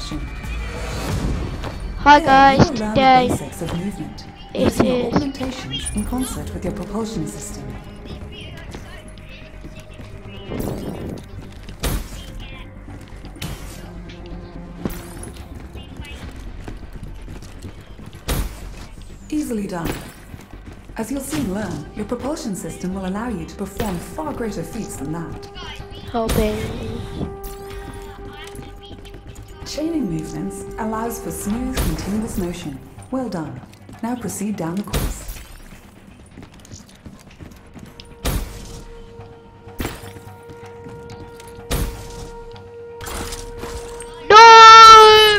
session. Hi guys, you will learn today the basics of movement it using your is augmentations in concert with your propulsion system. Easily done. As you'll soon learn, your propulsion system will allow you to perform far greater feats than that. hoping. Chaining movements allows for smooth, continuous motion. Well done. Now proceed down the course. No!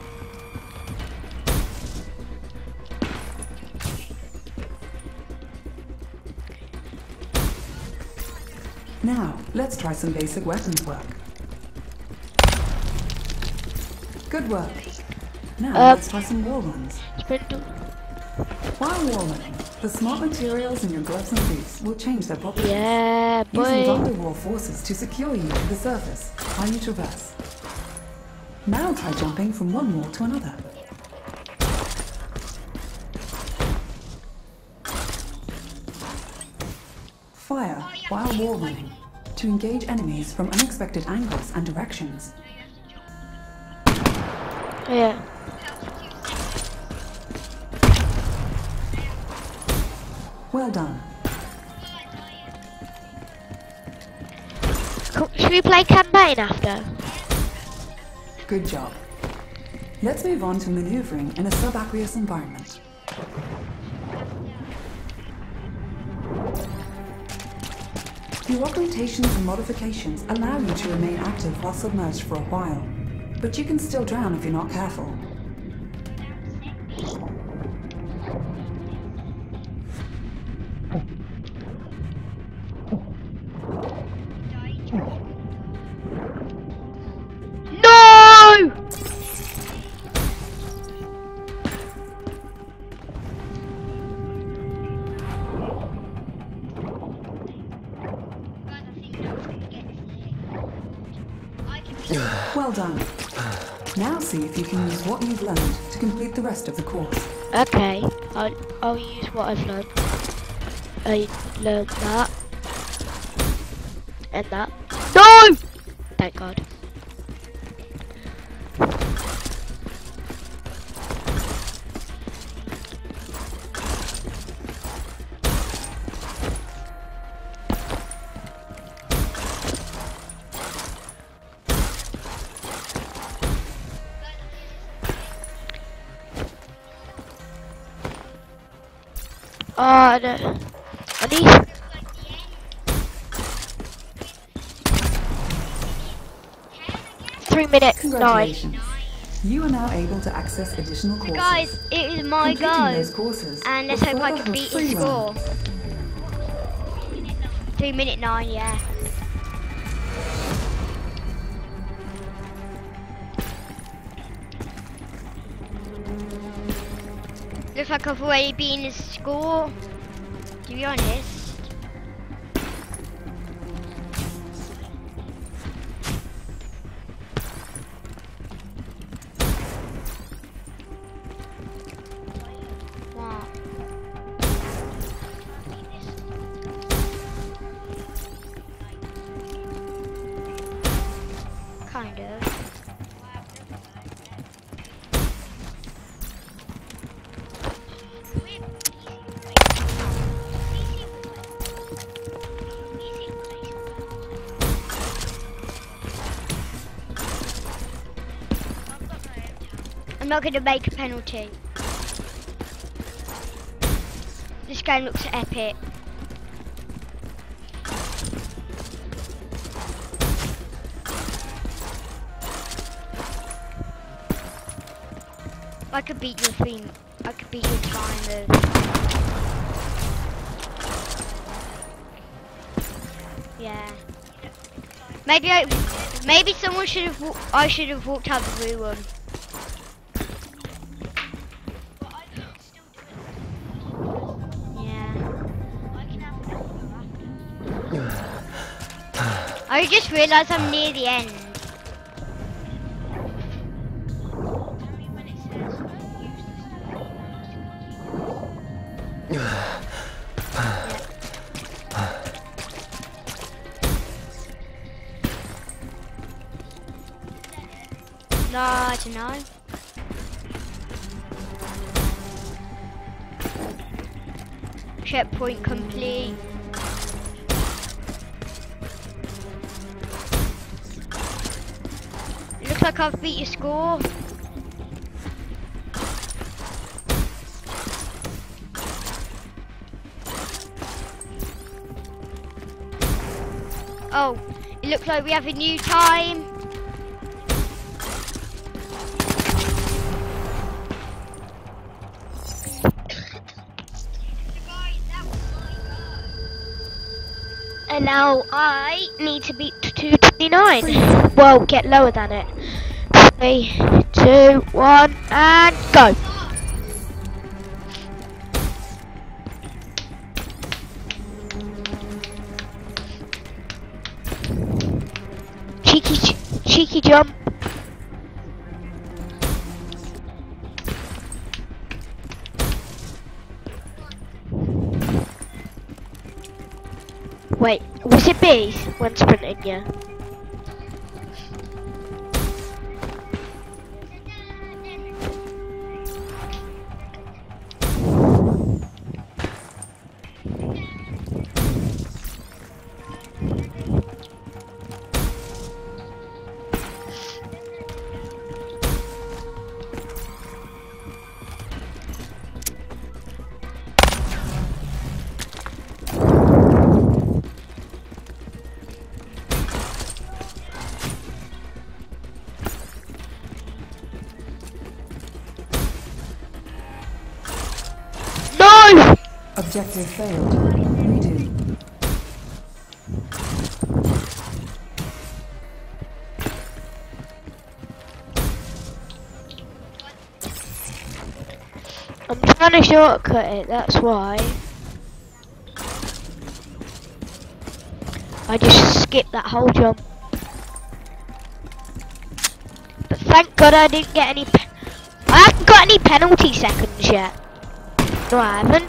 Now, let's try some basic weapons work. Good work. Now let's try some wall runs. Spindle. While wall running, the smart materials in your gloves and boots will change their properties. Yeah, Using boy. van-der-Waal forces to secure you to the surface while you traverse. Now try jumping from one wall to another. Fire while wall running to engage enemies from unexpected angles and directions. Yeah. Well done. Should we play campaign after? Good job. Let's move on to maneuvering in a subaqueous environment. Your augmentations and modifications allow you to remain active while submerged for a while, but you can still drown if you're not careful. No! Well done. Now see if you can use what you've learned to complete the rest of the course. Okay, I'll use what I've learned. I learned that. And that. No! Thank God. Oh, no. I need... 3 minutes, 9. Congratulations. You are now able to access additional courses. Guys, it is my Completing those go. courses And will let's hope I further can her beat free his run. score. 3 minute 9, yeah. Looks like I've already beaten his score, to be honest. Wow. Kind of. I'm not going to make a penalty. This game looks epic. I could beat your thing. I could beat your time of. Yeah. Maybe someone should have. I should have walked out the blue one. I just realised I'm near the end. No, I don't know. Checkpoint complete. Looks like I've beat your score. Oh, it looks like we have a new time. And now I need to beat 229. Well, get lower than it. 3, 2, 1, and go. Cheeky jump. Wait, was it bees when sprinting? Yeah. Objective failed. Redo. I'm trying to shortcut it, that's why. I just skipped that whole jump. But thank God I didn't get any I haven't got any penalty seconds yet. No, I haven't.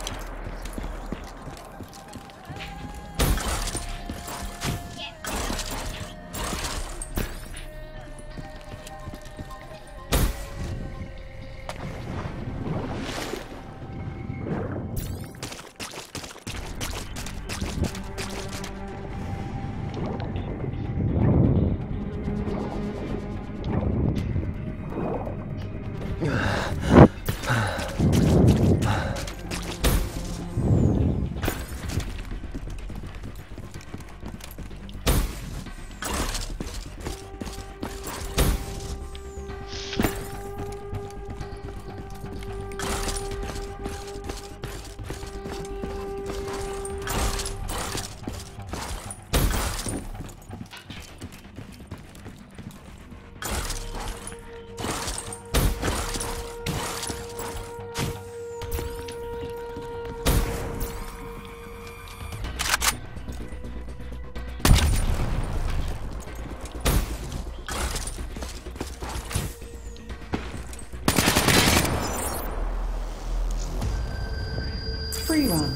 Free run.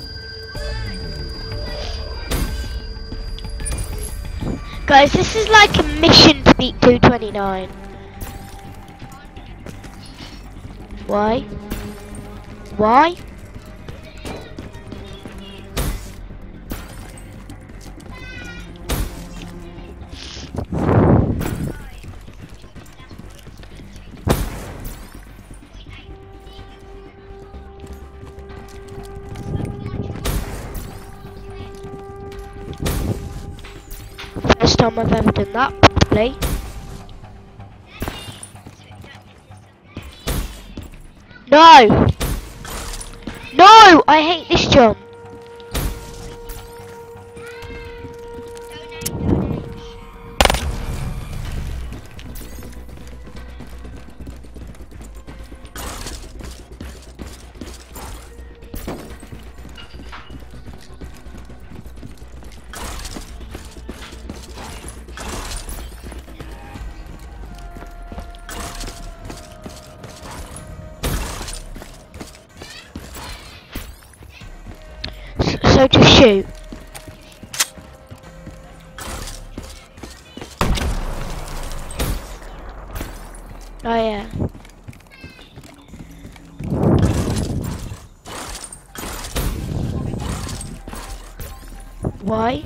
Guys, this is like a mission to beat 229. Why? Why? First time I've ever done that, probably. No! No! I hate this jump. So to shoot. Oh yeah. Why?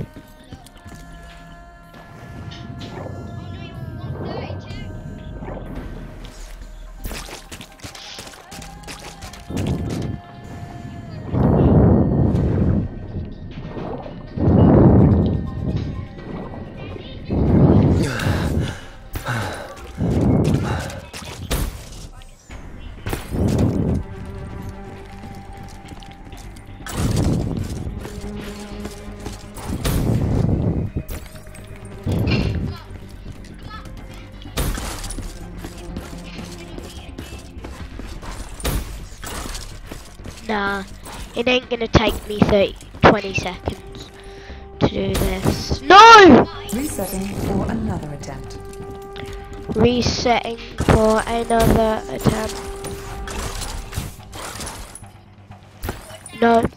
Nah, it ain't gonna take me 20 seconds to do this. No! Resetting for another attempt. Resetting for another attempt. No.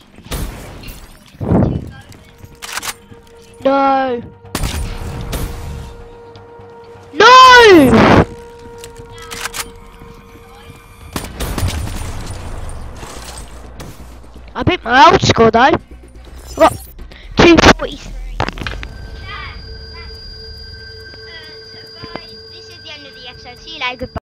No! No! I beat my old score though. I got 240. So guys, this is the end of the episode. See you later. Goodbye.